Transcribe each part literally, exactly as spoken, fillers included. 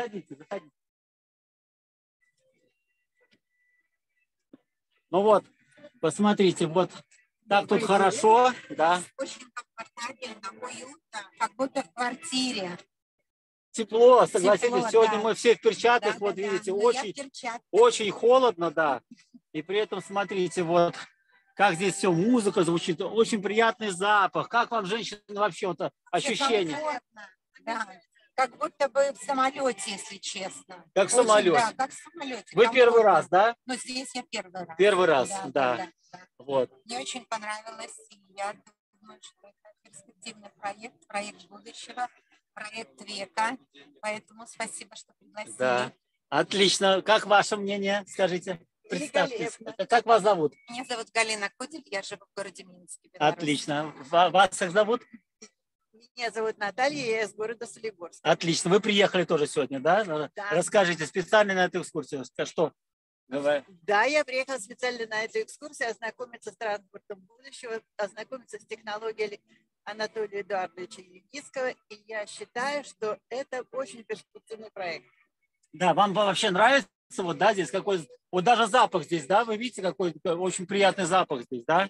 заходите, заходите. Ну вот, посмотрите, вот так тут хорошо, да. Очень комфортабельно, уютно, как будто в квартире. Тепло, согласитесь, Тепло, сегодня да. мы все в перчатках, Да, вот да, видите, да. очень, очень холодно, да. И при этом смотрите, вот как здесь все, музыка звучит, очень приятный запах. Как вам, женщины, вообще вот ощущение? Да. Как будто бы в самолете, если честно. Как в Очень, самолете. да, как в самолете. Вы комфортно. первый раз, да? Ну, здесь я первый раз. Первый раз, да. да. да, да, да. Вот. Мне очень понравилось. Я думаю, что это перспективный проект, проект будущего, проект века. Поэтому спасибо, что пригласили. Да. Отлично. Как ваше мнение, скажите? Представьтесь. Как вас зовут? Меня зовут Галина Кудель, я живу в городе Минске, Беларусь. Отлично. Вас как зовут? Меня зовут Наталья, я из города Солигорска. Отлично. Вы приехали тоже сегодня, да? Да. Расскажите специально на эту экскурсию. Что? Давай. Да, я приехала специально на эту экскурсию, ознакомиться с транспортом будущего, ознакомиться с технологией Анатолия Эдуардовича Егицкого. И я считаю, что это очень перспективный проект. Да, вам вообще нравится вот, да, здесь какой, вот даже запах здесь, да, вы видите, какой очень приятный запах здесь, да?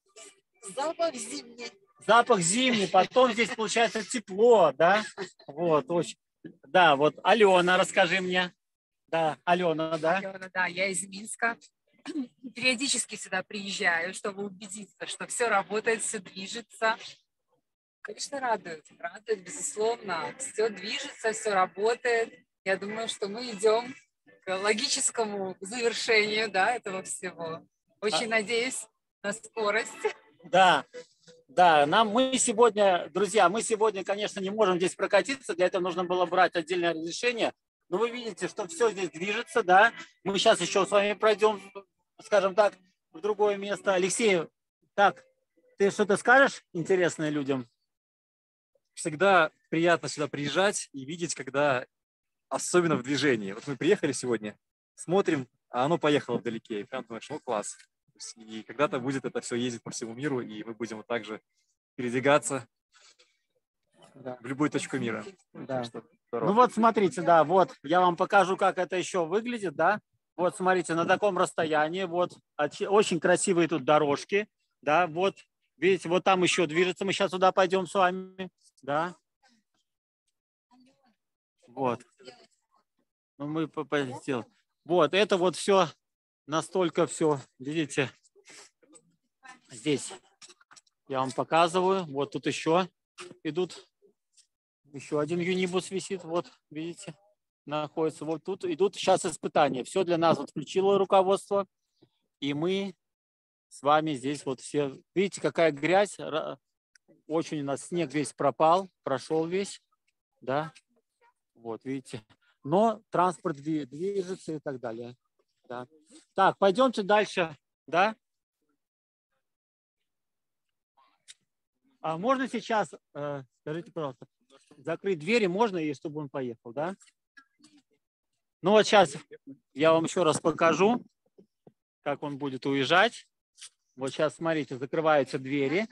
Запах зимний. Запах зимний, потом здесь получается тепло, да? Вот, очень. Да, вот Алена, расскажи мне. Да, Алена, да? Алена, да, я из Минска. Периодически сюда приезжаю, чтобы убедиться, что все работает, все движется. Конечно, радует, радует, безусловно. Все движется, все работает. Я думаю, что мы идем к логическому завершению, да, этого всего. Очень а... надеюсь на скорость. Да, да, нам мы сегодня, друзья, мы сегодня, конечно, не можем здесь прокатиться, для этого нужно было брать отдельное разрешение, но вы видите, что все здесь движется, да. Мы сейчас еще с вами пройдем, скажем так, в другое место. Алексей, так, ты что-то скажешь интересное людям? Всегда приятно сюда приезжать и видеть, когда особенно в движении. Вот мы приехали сегодня, смотрим, а оно поехало вдалеке, и прям думаешь, ну класс. И когда-то будет это все ездить по всему миру, и мы будем вот так же передвигаться да. в любую точку мира. Да. Ну вот смотрите, да, вот я вам покажу, как это еще выглядит, да. Вот смотрите, на таком расстоянии, вот очень красивые тут дорожки, да, вот видите, вот там еще движется, мы сейчас туда пойдем с вами, да. Вот. Ну, мы сделали. Вот, это вот все настолько все, видите, здесь я вам показываю. Вот тут еще идут, еще один юнибус висит, вот, видите, находится. Вот тут идут сейчас испытания. Все для нас вот включило руководство, и мы с вами здесь вот все, видите, какая грязь, очень у нас снег весь пропал, прошел весь, да, вот, видите. Но транспорт движется и так далее. Да. Так, пойдемте дальше, да? А можно сейчас, э, скажите, пожалуйста, закрыть двери можно, и чтобы он поехал, да? Ну вот сейчас я вам еще раз покажу, как он будет уезжать. Вот сейчас, смотрите, закрываются двери.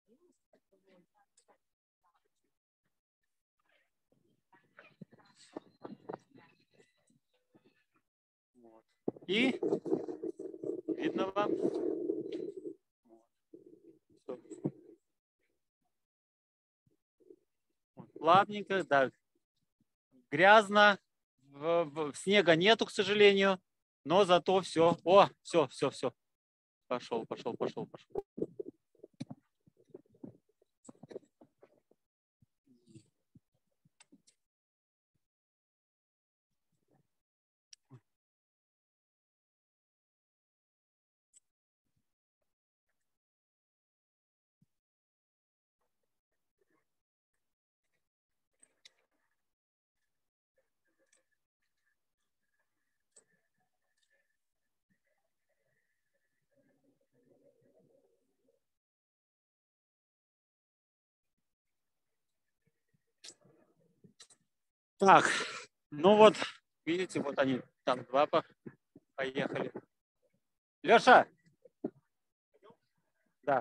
И видно вам? Вот, плавненько, да. Грязно, в, в, снега нету, к сожалению, но зато все. О, все, все, все. Пошел, пошел, пошел, пошел. Так, ну вот, видите, вот они, там два поехали. Леша, да.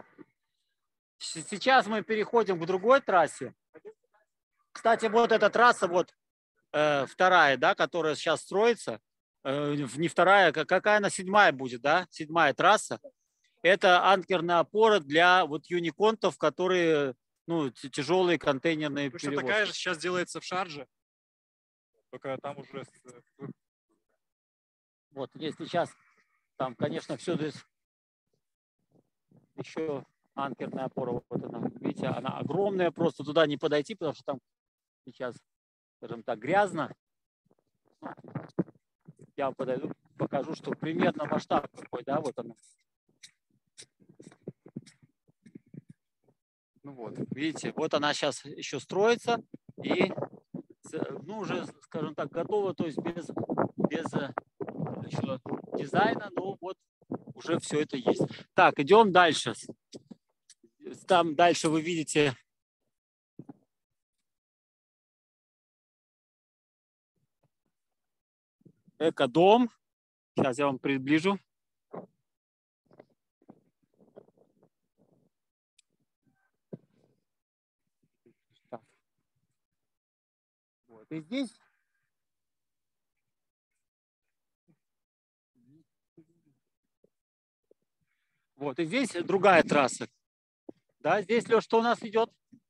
Сейчас мы переходим к другой трассе. Кстати, вот эта трасса, вот, э, вторая, да, которая сейчас строится, э, не вторая, какая она, седьмая будет, да, седьмая трасса. Это анкерная опора для вот юниконтов, которые, ну, тяжелые контейнерные Точно перевозки. такая же сейчас делается в Шардже, только там уже... Вот, если сейчас, там, конечно, все здесь еще анкерная опора, вот она, видите, она огромная, просто туда не подойти, потому что там сейчас, скажем так, грязно. Я подойду, покажу, что примерно масштаб какой, да, вот она. Ну вот, видите, вот она сейчас еще строится и, ну, уже, скажем так, готова, то есть без, без еще дизайна, но вот уже все это есть. Так, идем дальше. Там дальше вы видите экодом. Сейчас я вам приближу. Так. Вот. И здесь вот, и здесь другая трасса. Да, здесь, Леш, что у нас идет?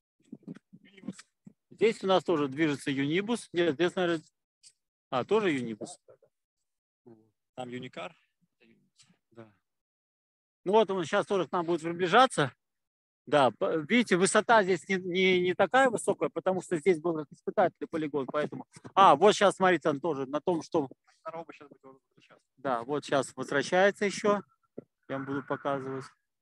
Здесь у нас тоже движется Юнибус. Нет, здесь, наверное... А, тоже Юнибус. Там Юникар. Да. Ну вот он сейчас тоже к нам будет приближаться. Да, видите, высота здесь не, не, не такая высокая, потому что здесь был испытательный полигон, поэтому... А, вот сейчас, смотрите, он тоже на том, что... Да, вот сейчас возвращается еще. Я вам буду показывать.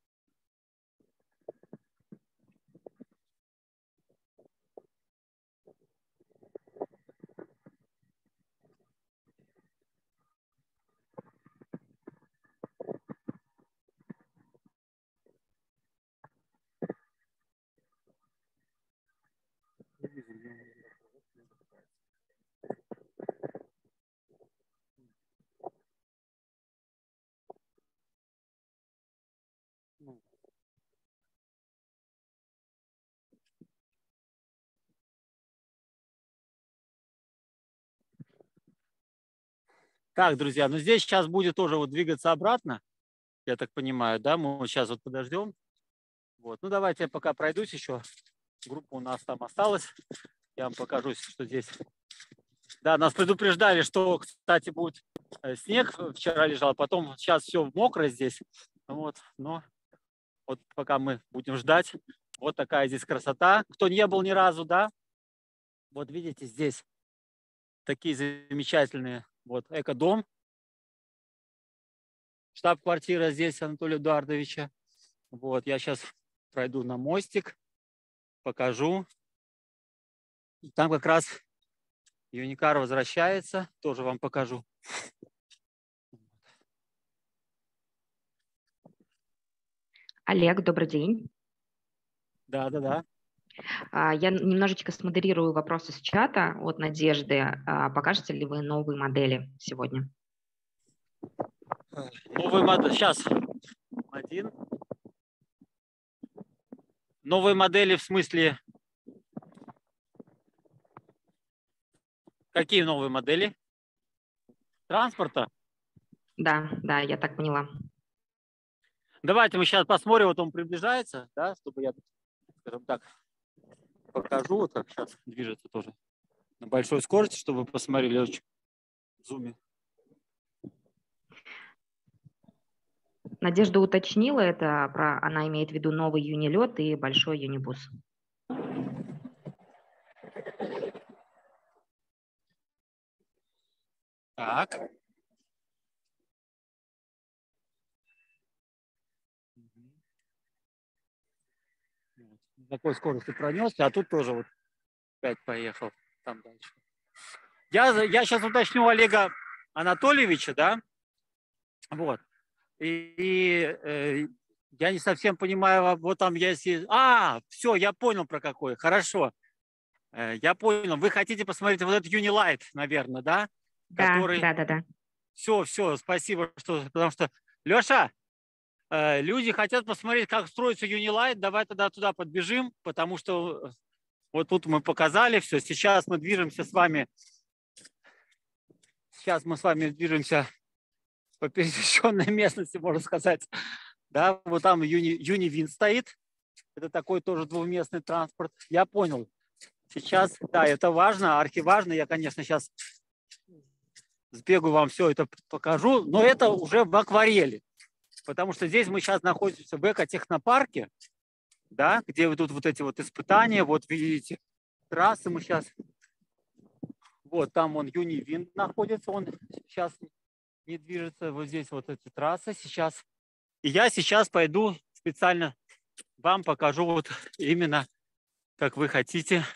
Так, друзья, ну здесь сейчас будет тоже вот двигаться обратно, я так понимаю, да, мы вот сейчас вот подождем. Вот, ну давайте я пока пройдусь еще. Группа у нас там осталась. Я вам покажу, что здесь. Да, нас предупреждали, что, кстати, будет снег, вчера лежал, потом сейчас все мокро здесь. Вот, но вот пока мы будем ждать. Вот такая здесь красота. Кто не был ни разу, да? Вот видите, здесь такие замечательные. Вот экодом. Штаб-квартира здесь Анатолия Эдуардовича. Вот, я сейчас пройду на мостик, покажу. И там как раз Юникар возвращается, тоже вам покажу. Олег, добрый день. Да, да, да. Я немножечко смодерирую вопросы с чата от Надежды. Покажете ли вы новые модели сегодня? Новые модели. Сейчас. Один. Новые модели в смысле... Какие новые модели? Транспорта? Да, да, я так поняла. Давайте мы сейчас посмотрим, вот он приближается, да, чтобы я, скажем так, покажу, вот как сейчас движется тоже на большой скорости, чтобы вы посмотрели в зуме. Надежда уточнила это, про, она имеет в виду новый юнилет и большой юнибус. Так. На такой скорости пронесся, а тут тоже вот опять поехал там дальше. Я, я сейчас уточню Олега Анатольевича, да, вот. И, и э, я не совсем понимаю, вот там если... А, все, я понял про какой, хорошо. Э, я понял, вы хотите посмотреть вот этот Unilight, наверное, да? Да, Который... да, да, да. Все, все, спасибо, что... потому что, Леша, э, люди хотят посмотреть, как строится Unilight, давай тогда туда подбежим, потому что вот тут мы показали все, сейчас мы движемся с вами сейчас мы с вами движемся по пересеченной местности, можно сказать. Да, вот там Юни, Юнивин стоит. Это такой тоже двухместный транспорт. Я понял. Сейчас, да, это важно, архиважно. Я, конечно, сейчас сбегу вам все это покажу, но это уже в акварели. Потому что здесь мы сейчас находимся в экотехнопарке, да, где вот тут вот эти вот испытания. Вот видите, трассы мы сейчас. Вот там он Юнивин находится, он сейчас не движется. Вот здесь вот эти трассы сейчас. И я сейчас пойду специально вам покажу вот именно, как вы хотите.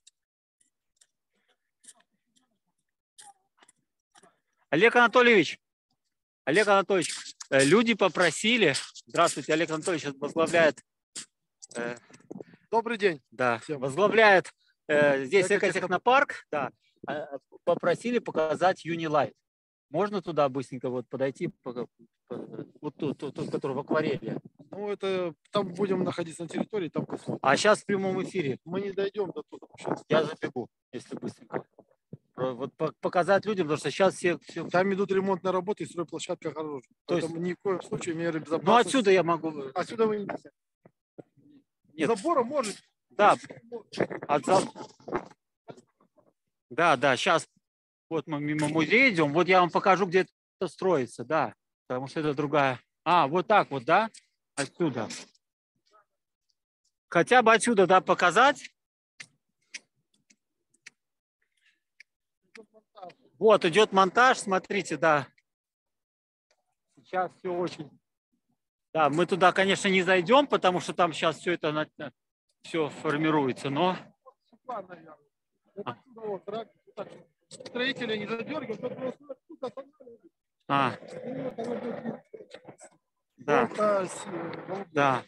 Олег Анатольевич, Олег Анатольевич, люди попросили, здравствуйте, Олег Анатольевич возглавляет, э, добрый день, да, всем. возглавляет э, здесь Экотехнопарк. экотехнопарк, да, попросили показать Юнилайт. Можно туда быстренько вот подойти, вот тут, тут, тут, который в акварели. Ну, это там будем находиться на территории, там посмотрим. А сейчас в прямом эфире. Мы не дойдем до туда. Я забегу, если быстренько. Вот показать людям, потому что сейчас все... все... Там идут ремонтные работы и стройплощадка огорожена. То есть... Поэтому ни в коем случае меры безопасности. Ну, отсюда я могу... Отсюда вы не... Нет. Забора может. Да. От зал... Да, да, сейчас вот мы мимо музея идем. Вот я вам покажу, где это строится, да. Потому что это другая... А, вот так вот, да? Отсюда. Хотя бы отсюда, да, показать. Вот идет монтаж, смотрите, да. Сейчас все очень... Да, мы туда, конечно, не зайдем, потому что там сейчас все это все формируется, но... А. Строители не задергивают, А. Да. Да.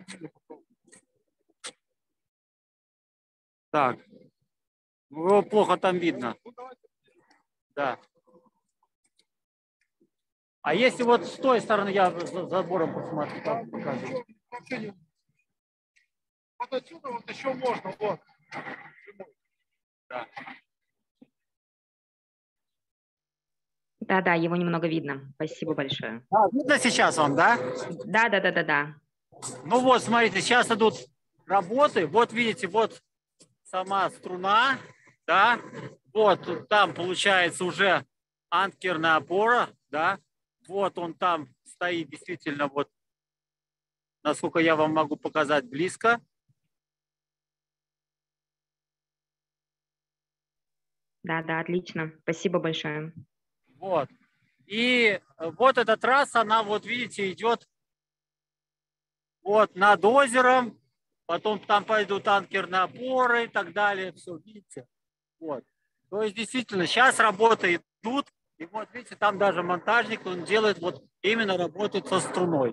Так. Его плохо там видно. Да. А если вот с той стороны я за забором посмотрю, там покажу. Вот отсюда вот еще можно, вот. Да. Да, да, его немного видно. Спасибо большое. А, видно сейчас вам, да? Да, да, да, да, да. Ну вот, смотрите, сейчас идут работы. Вот видите, вот сама струна, да. Вот там получается уже анкерная опора, да. Вот он там стоит действительно, вот, насколько я вам могу показать близко. Да, да, отлично. Спасибо большое. Вот. И вот эта трасса, она, вот видите, идет вот над озером, потом там пойдут анкерные опоры и так далее. Все, видите? Вот. То есть действительно сейчас работы идут. И вот видите, там даже монтажник, он делает вот именно работает со струной.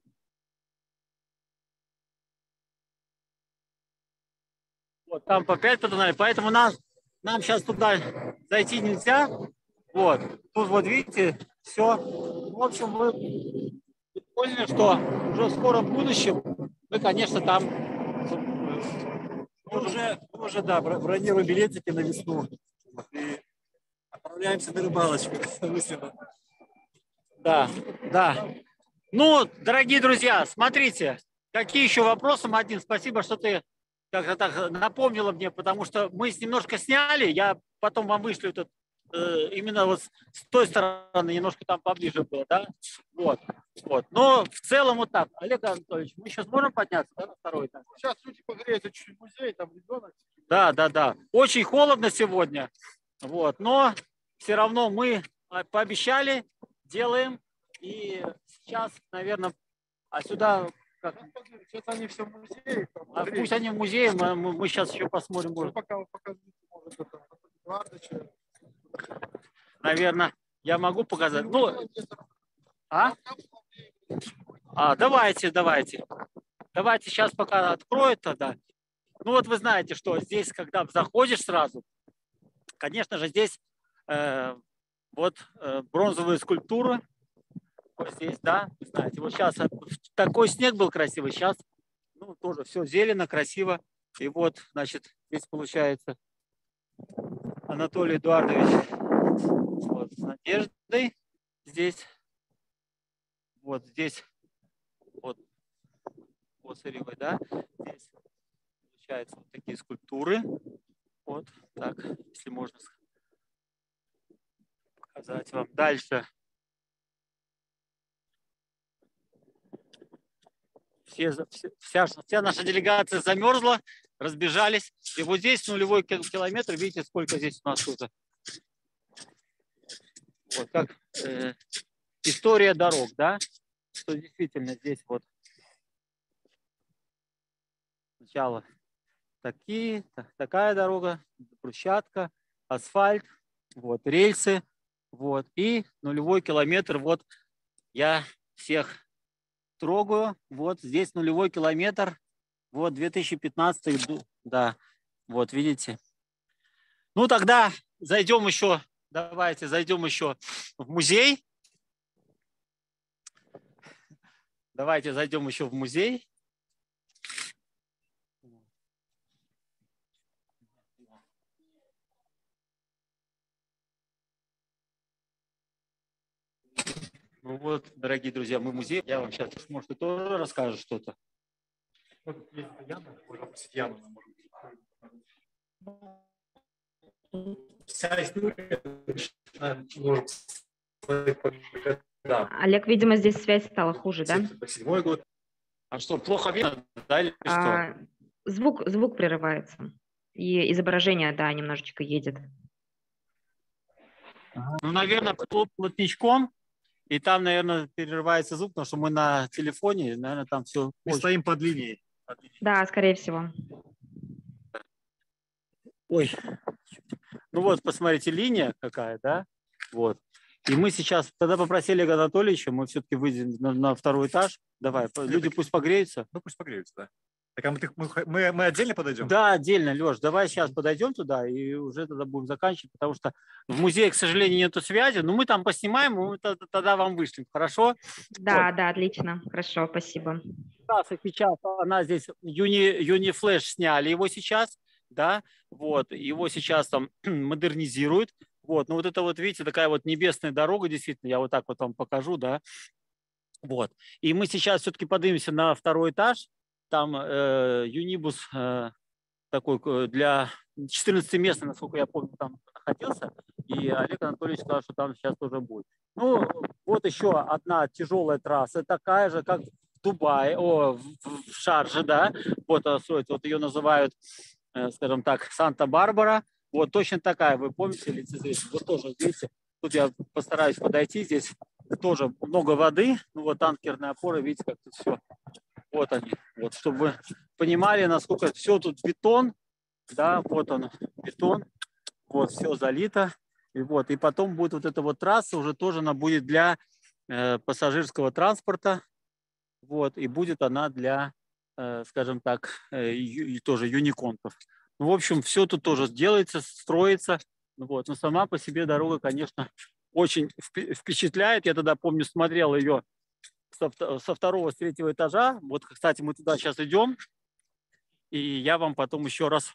Вот там по пять потонали, поэтому нам, нам сейчас туда зайти нельзя. Вот, тут вот видите, все. В общем, вы поняли, что уже в скором будущем мы, конечно, там... Мы уже, мы уже, да, бронируем билетики на весну. И отправляемся на рыбалочку. Да, да. Ну, дорогие друзья, смотрите, какие еще вопросы, Мадин, спасибо, что ты как-то так напомнила мне, потому что мы немножко сняли, я потом вам вышлю этот, э, именно вот с той стороны, немножко там поближе было, да, вот, вот. Но в целом вот так. Олег Анатольевич, мы сейчас можем подняться, да, на второй этаж? Сейчас люди погреются чуть-чуть в музее, там ребенок. Да, да, да. Очень холодно сегодня, вот, но все равно мы пообещали, делаем, и сейчас, наверное, а сюда... Как? Сейчас они все в музее. А пусть они в музее, мы, мы, мы сейчас еще посмотрим. Ну, пока покажите, может, это Эдуардовича. Наверное, я могу показать. Ну, а? А, давайте, давайте. Давайте сейчас пока откроют тогда. Ну вот вы знаете, что здесь, когда заходишь сразу, конечно же, здесь э, вот э, бронзовые скульптуры. Вот здесь, да, вы знаете, вот сейчас такой снег был красивый, сейчас, ну, тоже все зелено, красиво. И вот, значит, здесь получается Анатолий Эдуардович. Вот, здесь. Вот здесь. Вот. Вот сырьевой, да. Здесь получаются вот такие скульптуры. Вот так, если можно показать вам. Дальше. Все, вся, вся наша делегация замерзла, разбежались. И вот здесь нулевой километр, видите, сколько здесь у нас уже. Вот как э, история дорог, да? Что действительно здесь вот сначала такие, такая дорога, брусчатка, асфальт, вот рельсы, вот и нулевой километр. Вот я всех трогаю. Вот здесь нулевой километр. Вот две тысячи пятнадцатый, да, вот видите. Ну тогда зайдем еще, давайте зайдем еще в музей. Давайте зайдем еще в музей. Ну вот, дорогие друзья, мы музей. Я вам сейчас, может, тоже расскажу что-то. Вся история. Олег, видимо, здесь связь стала хуже, да? Седьмой год. А что, плохо видно? Да, или что? А, звук, звук прерывается. И изображение, да, немножечко едет. Ну, наверное, плотничком. И там, наверное, перерывается звук, потому что мы на телефоне, наверное, там все... Мы очень... стоим под линией. под линией. Да, скорее всего. Ой. Ну вот, посмотрите, линия какая, да? Вот. И мы сейчас, тогда попросили Олега Анатольевича, мы все-таки выйдем на, на второй этаж. Давай, люди пусть погреются. Ну, пусть погреются, да. Так, а мы, мы, мы отдельно подойдем? Да, отдельно, Леш. Давай сейчас подойдем туда и уже тогда будем заканчивать, потому что в музее, к сожалению, нету связи. Но мы там поснимаем, мы тогда вам вышлем. Хорошо? Да, вот. Да, отлично. Хорошо, спасибо. Сейчас она здесь, Юни, Юни Флэш сняли его сейчас, да, вот, его сейчас там модернизируют. Вот, ну вот это вот, видите, такая вот небесная дорога, действительно, я вот так вот вам покажу, да. Вот. И мы сейчас все-таки поднимемся на второй этаж. Там э, юнибус э, такой для четырнадцатиместный, насколько я помню, там находился. И Олег Анатольевич сказал, что там сейчас тоже будет. Ну, вот еще одна тяжелая трасса, такая же, как в Дубае, о, в, в Шарже, да. Вот, вот ее называют, э, скажем так, Санта-Барбара. Вот точно такая, вы помните, лицезритель? Вот тоже, видите, тут я постараюсь подойти, здесь тоже много воды. Ну, вот танкерные опоры, видите, как тут все. Вот они, вот, чтобы вы понимали, насколько все тут бетон, да, вот он, бетон, вот, все залито, и вот, и потом будет вот эта вот трасса, уже тоже она будет для э, пассажирского транспорта, вот, и будет она для, э, скажем так, э, ю, тоже юниконтов. Ну, в общем, все тут тоже делается, строится, вот, но сама по себе дорога, конечно, очень впечатляет, я тогда, помню, смотрел ее со второго, с третьего этажа. Вот, кстати, мы туда сейчас идем, и я вам потом еще раз,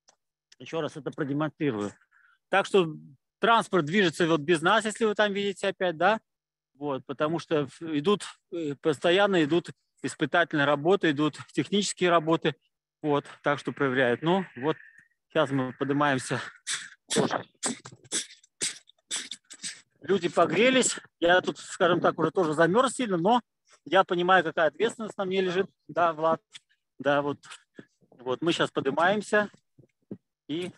еще раз это продемонстрирую. Так что транспорт движется вот без нас, если вы там видите опять, да, вот, потому что идут, постоянно идут испытательные работы, идут технические работы, вот, так что проверяют. Ну, вот, сейчас мы поднимаемся тоже. Люди погрелись, я тут, скажем так, уже тоже замерз сильно, но я понимаю, какая ответственность на мне лежит, да, Влад, да, вот, вот мы сейчас поднимаемся, и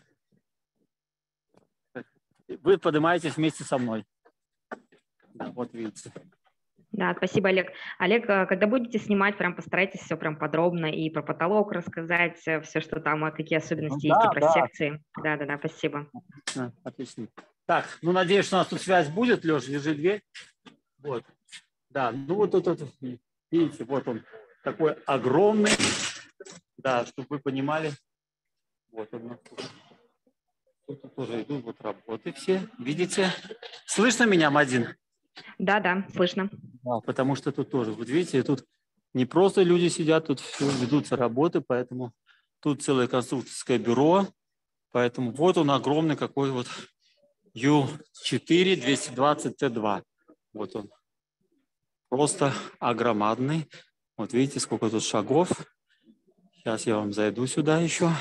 вы поднимаетесь вместе со мной, да, вот видите. Да, спасибо, Олег. Олег, когда будете снимать, прям постарайтесь все прям подробно и про потолок рассказать, все, что там, какие особенности ну, есть, да, и про да. секции. Да, да, да, спасибо. Отлично, отлично. Так, ну, надеюсь, что у нас тут связь будет. Леша, держи дверь. Вот. Да, ну вот тут, вот, видите, вот он такой огромный. Да, чтобы вы понимали. Вот он. Тут тоже идут вот работы все. Видите? Слышно меня, Мадин? Да, да, слышно. Да, потому что тут тоже, вот видите, тут не просто люди сидят, тут все ведутся работы, поэтому тут целое конструкторское бюро. Поэтому вот он огромный какой вот ю четыре двести двадцать тэ два. Вот он. Просто огромадный. Вот видите, сколько тут шагов. Сейчас я вам зайду сюда еще.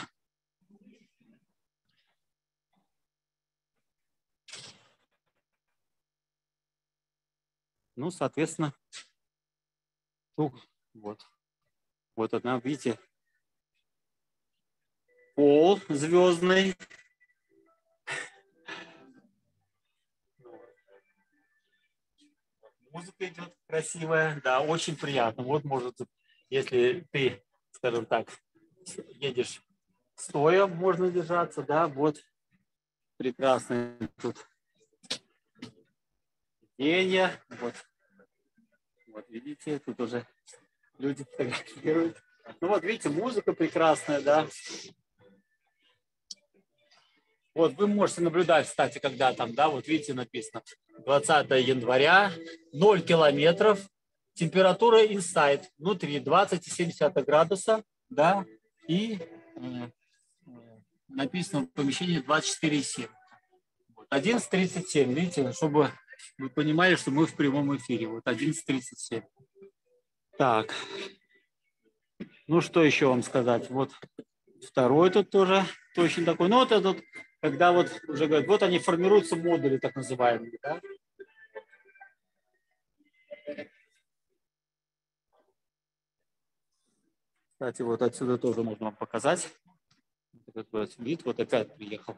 Ну, соответственно, вот, вот одна, видите, пол звездный. Музыка идет красивая, да, очень приятно. Вот, может, если ты, скажем так, едешь стоя, можно держаться, да, вот прекрасное тут сиденье, вот, вот видите, тут уже люди фотографируют. Ну вот видите, музыка прекрасная, да. Вот вы можете наблюдать, кстати, когда там, да, вот видите, написано двадцатое января, ноль километров, температура inside, внутри двадцать семь десятых градуса, да, и э, написано в помещении двадцать четыре семь. одиннадцать тридцать семь, видите, чтобы вы понимали, что мы в прямом эфире. Вот одиннадцать тридцать семь. Так, ну что еще вам сказать? Вот второй тут тоже точно такой. Ну вот этот, когда вот уже говорят, вот они формируются модули так называемые, да? Кстати, вот отсюда тоже можно вам показать. Этот вот вид, вот опять приехал.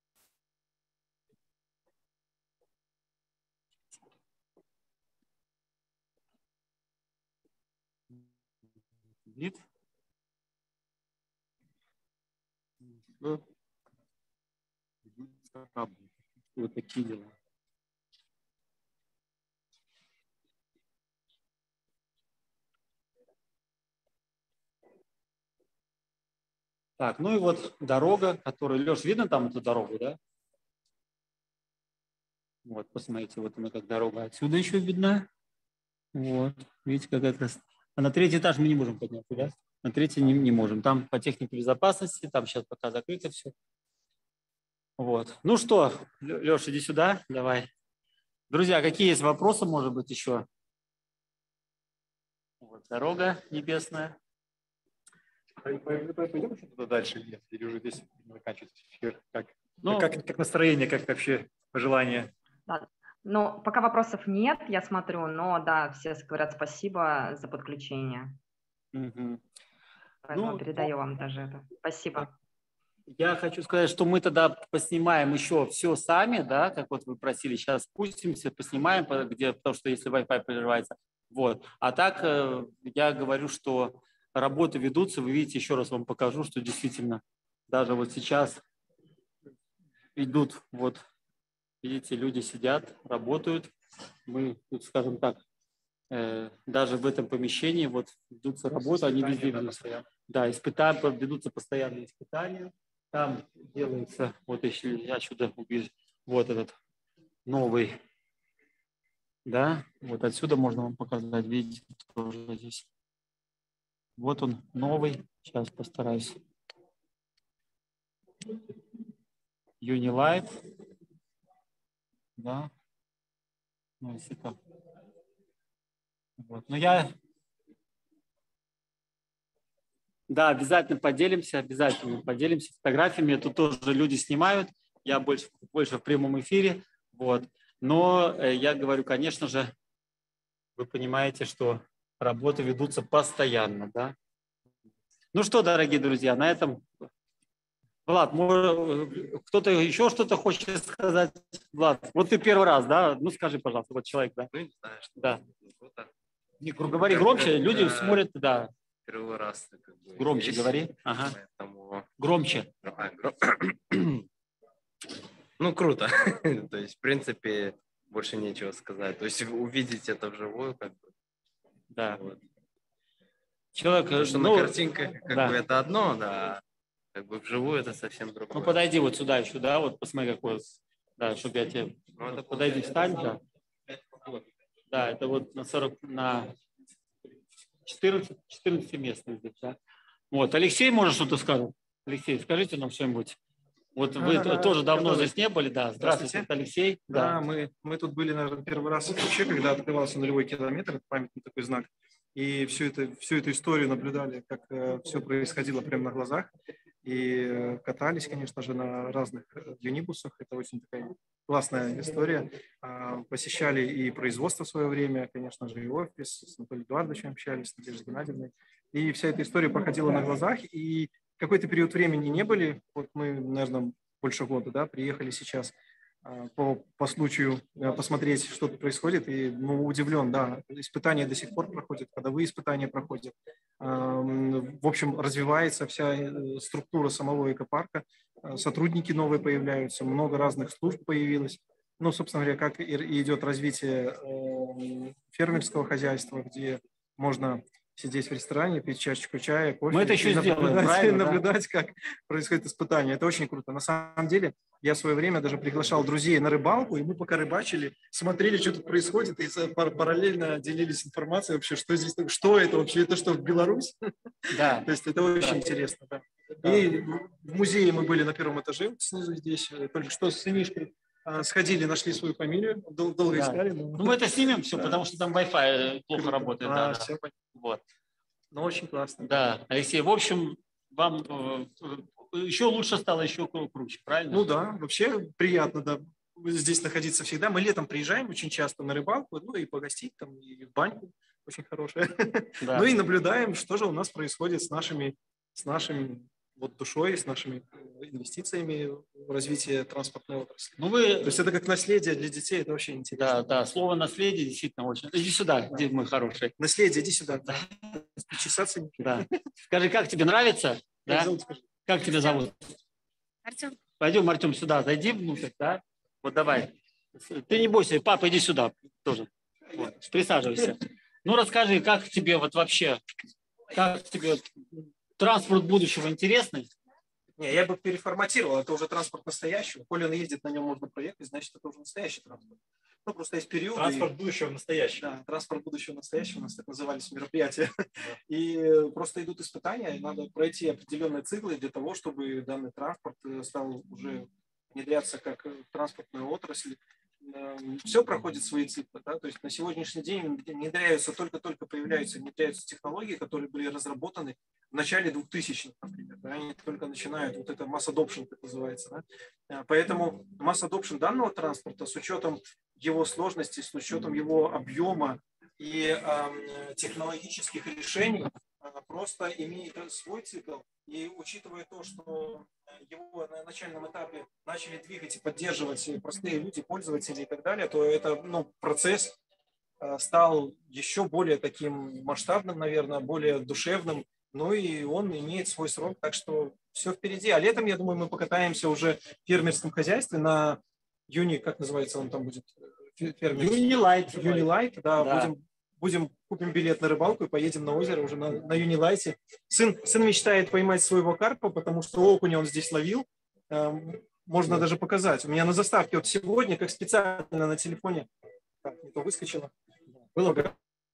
Вид. Вот такие дела. Так, ну и вот дорога, которая... Леш, видно там эту дорогу, да? Вот, посмотрите, вот она как дорога отсюда еще видна. Вот, видите, какая красота. А на третий этаж мы не можем подняться, да? На третий не, не можем. Там по технике безопасности, там сейчас пока закрыто все. Вот. Ну что, Леша, иди сюда, давай. Друзья, какие есть вопросы, может быть, еще? Вот дорога небесная. Пойдем еще туда дальше, или уже здесь заканчивается эфир? Как, ну, как, как настроение, как вообще пожелания? Да. Ну, пока вопросов нет, я смотрю, но да, все говорят спасибо за подключение. Угу. Поэтому Ну, передаю вам даже это. Спасибо. Я хочу сказать, что мы тогда поснимаем еще все сами, да, как вот вы просили, сейчас спустимся, поснимаем, где, потому что если Wi-Fi прерывается. Вот. А так я говорю, что работы ведутся, вы видите, еще раз вам покажу, что действительно даже вот сейчас идут, вот, видите, люди сидят, работают. Мы тут, скажем так, э, даже в этом помещении вот ведутся работы, они везде ведутся. Да, испытания, ведутся постоянные испытания. Там делается, вот если я сюда увижу, вот этот новый, да, вот отсюда можно вам показать, видите, тоже здесь. Вот он новый, сейчас постараюсь. Unilight, да, ну если так. Вот, но я... Да, обязательно поделимся, обязательно поделимся фотографиями. Тут тоже люди снимают, я больше, больше в прямом эфире. Вот. Но я говорю, конечно же, вы понимаете, что работы ведутся постоянно. Да? Ну что, дорогие друзья, на этом... Влад, кто-то еще что-то хочет сказать? Влад, вот ты первый раз, да? Ну скажи, пожалуйста, вот человек, да? Ну, не знаю, что да. Не, говори громче, люди да. смотрят, да. Первый раз. Как бы, громче есть, говори. Ага. Поэтому... Громче. А, гром... ну, круто. То есть, в принципе, больше нечего сказать. То есть, увидеть это вживую, как бы. Да. Вот. Человек, Потому что ну, на картинках как да. бы это одно, да. Как бы вживую это совсем другое. Ну, подойди вот сюда еще, да, вот посмотри, какой, да, чтобы я тебе... Ну, это подойди, встань, да. Да, это вот на сорок, на четырнадцать, четырнадцать мест здесь, да. Вот, Алексей, может что-то сказать? Алексей, скажите нам что-нибудь. Вот вы А, тоже давно который- здесь не были, да. Здравствуйте, Здравствуйте. Алексей. Да, мы, мы тут были, наверное, первый раз вообще, когда открывался нулевой километр, это памятный такой знак. И всю, это, всю эту историю наблюдали, как э, все происходило прямо на глазах. И э, катались, конечно же, на разных э, юнибусах. Это очень такая классная история. А, посещали и производство в свое время, конечно же, и офис. С Анатолием Эдуардовичем общались, с Надеждой Геннадьевной. И вся эта история проходила на глазах. И какой-то период времени не были. Вот мы, наверное, больше года, да, приехали сейчас по, по случаю посмотреть, что тут происходит, и ну, удивлен, да, испытания до сих пор проходят, ходовые испытания проходят. В общем, развивается вся структура самого экопарка, сотрудники новые появляются, много разных служб появилось. Ну, собственно говоря, как и идет развитие фермерского хозяйства, где можно сидеть в ресторане, пить чашечку чая, кофе. Мы это еще и сделаем, наблюдать, правильно, да? наблюдать, как происходит испытание. Это очень круто. На самом деле, я в свое время даже приглашал друзей на рыбалку, и мы пока рыбачили, смотрели, что тут происходит, и параллельно делились информацией вообще, что здесь, что это вообще, это что, в Беларусь? Да. То есть это очень Да. интересно. Да. И в музее мы были на первом этаже, снизу здесь, только что с сынишкой сходили, нашли свою фамилию, дол- долго Да. искали. но- Ну, мы это снимем все, Да. потому что там Wi-Fi плохо Круто. работает. А, Да, да. всё понятно. Вот. Ну, очень классно. Да, Алексей, в общем, вам э, э, еще лучше стало, еще кру- круче, правильно? Ну да, вообще приятно, да, здесь находиться всегда. Мы летом приезжаем очень часто на рыбалку, ну и погостить там, и в баньку, очень хорошая. Да. Ну и наблюдаем, что же у нас происходит с нашими, с нашими вот душой, с нашими инвестициями в развитие транспортной отрасли. Ну, То вы, есть это как наследие для детей, это вообще интересно. да, да, слово наследие действительно очень. Иди сюда, где мой хороший. Наследие, иди сюда. Чесаться не Да. Скажи, как тебе нравится? Как Да? зовут, скажи? Как тебя зовут? Артем, Пойдем, Артем, сюда, зайди внутрь, да? Вот давай. Ты не бойся, папа, иди сюда тоже. Вот, присаживайся. Ну, расскажи, как тебе вот вообще, как тебе транспорт будущего интересный? Не, я бы переформатировал, это уже транспорт настоящего. Коли он ездит, на нем можно проехать, значит, это уже настоящий транспорт. Ну, просто есть периоды. Транспорт будущего настоящего. Да, транспорт будущего настоящего, у нас так назывались мероприятия. И просто идут испытания, и надо пройти определенные циклы для того, чтобы данный транспорт стал уже внедряться как транспортная отрасль. Все проходит свои циклы. Да? То есть на сегодняшний день внедряются, только-только появляются, внедряются технологии, которые были разработаны в начале двухтысячных, например. Да? Они только начинают, вот это mass adoption, так называется. Да? Поэтому mass adoption данного транспорта с учетом его сложности, с учетом его объема и э, технологических решений э, просто имеет свой цикл. И учитывая то, что его на начальном этапе начали двигать и поддерживать простые люди, пользователи и так далее, то это, ну, процесс э, стал еще более таким масштабным, наверное, более душевным. Ну и он имеет свой срок, так что все впереди. А летом, я думаю, мы покатаемся уже в фермерском хозяйстве на Юни, как называется он там будет? Фермерский. Юнилайт. Юнилайт, да, Да. будем, будем купим билет на рыбалку и поедем на озеро уже на, на Юнилайте. Сын, сын мечтает поймать своего карпа, потому что окуня он здесь ловил. Эм, Можно даже показать. У меня на заставке вот сегодня, как специально на телефоне, так, не то выскочило. Было бы.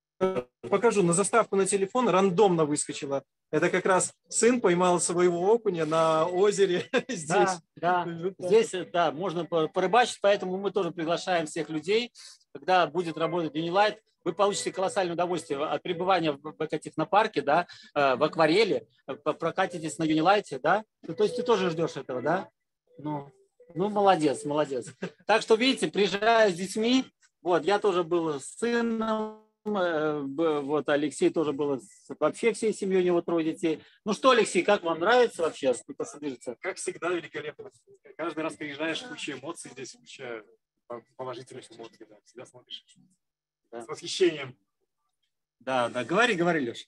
Покажу, на заставку на телефон рандомно выскочила. Это как раз сын поймал своего окуня на озере здесь. Да, да. Здесь, да, можно порыбачить, поэтому мы тоже приглашаем всех людей. Когда будет работать Unilight, вы получите колоссальное удовольствие от пребывания в экотехнопарке, да, в акварели, прокатитесь на Unilight, да. То есть ты тоже ждешь этого, да? Ну, ну, молодец, молодец. Так что, видите, приезжаю с детьми. Вот, я тоже был с сыном. Вот Алексей тоже был вообще всей семьей, у него трое детей. Ну что, Алексей, как вам нравится вообще? Сколько содержится? Как всегда, великолепно. Каждый раз приезжаешь, куча эмоций здесь, куча положительных эмоций. Да. Всегда смотришь Да. с восхищением. Да, да, говори, говори, Леш.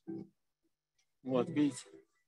Вот, видите.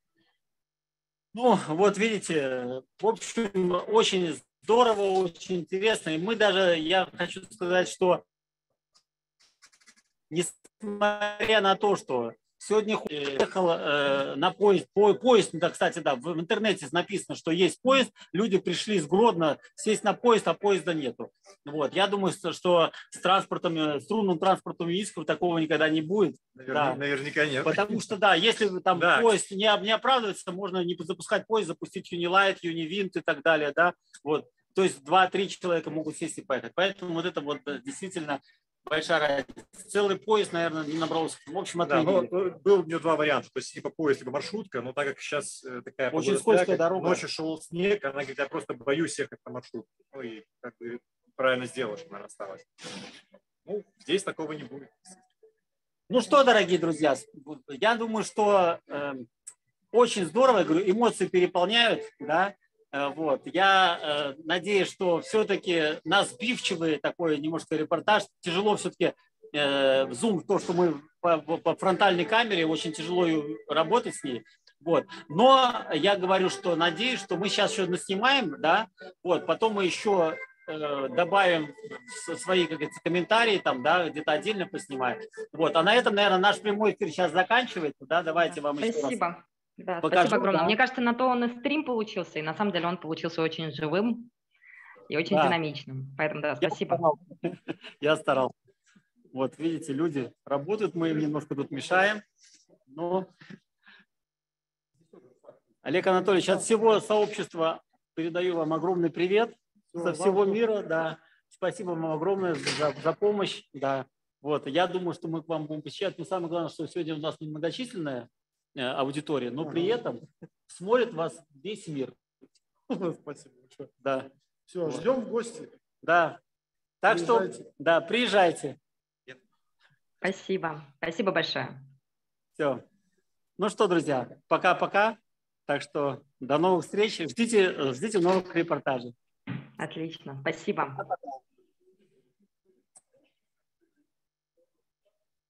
Ну, вот видите, в общем, очень здорово, очень интересно. И мы даже, я хочу сказать, что несмотря на то, что сегодня ехал э, на поезд, по, поезд, да, кстати, да, в интернете написано, что есть поезд, люди пришли с Гродно сесть на поезд, а поезда нету. Вот, я думаю, что, что с транспортом, струнным транспортом Искру такого никогда не будет. Наверняка, да. наверняка нет. Потому что, да, если там да. поезд не, не оправдывается, можно не запускать поезд, запустить Unilight, Univint и так далее, да, вот. То есть два-три человека могут сесть и поехать. Поэтому вот это вот действительно большая разница. Целый поезд, наверное, не набрался. В общем, да, ну, был у меня два варианта. То есть либо поезд, либо маршрутка. Но так как сейчас такая очень скользкая дорога. Ночью шел снег, она говорит, я просто боюсь ехать на маршрутку. Ну и как бы правильно сделала, что она осталась. Ну, здесь такого не будет. Ну что, дорогие друзья, я думаю, что э, очень здорово, я говорю, эмоции переполняют, да. Вот. Я э, надеюсь, что все-таки нас сбивчивый такой немножко репортаж. Тяжело все-таки э, в Zoom, то, что мы по, по фронтальной камере, очень тяжело работать с ней. Вот. Но я говорю, что надеюсь, что мы сейчас еще наснимаем, да, вот, потом мы еще э, добавим свои, как говорится, комментарии, там, да, где-то отдельно поснимаем. Вот. А на этом, наверное, наш прямой эфир сейчас заканчивается. Да? Давайте вам еще раз. Спасибо. Да, покажу, спасибо огромное. да. Мне кажется, на то он и стрим получился, и на самом деле он получился очень живым и очень да. динамичным. Поэтому, да, спасибо. Я старался. Я старался. Вот, видите, люди работают, мы им немножко тут мешаем. Но... Олег Анатольевич, от всего сообщества передаю вам огромный привет. Со всего мира, да. Спасибо вам огромное за, за помощь. Да. Вот, я думаю, что мы к вам будем посещать. Но самое главное, что сегодня у нас немногочисленная аудитория, но при этом смотрит вас весь мир. Спасибо большое. Да. Все, ждем в гости. Да. Так приезжайте. Что, да, приезжайте. Спасибо. Спасибо большое. Все. Ну что, друзья, пока-пока. Так что до новых встреч. Ждите, ждите новых репортажей. Отлично. Спасибо.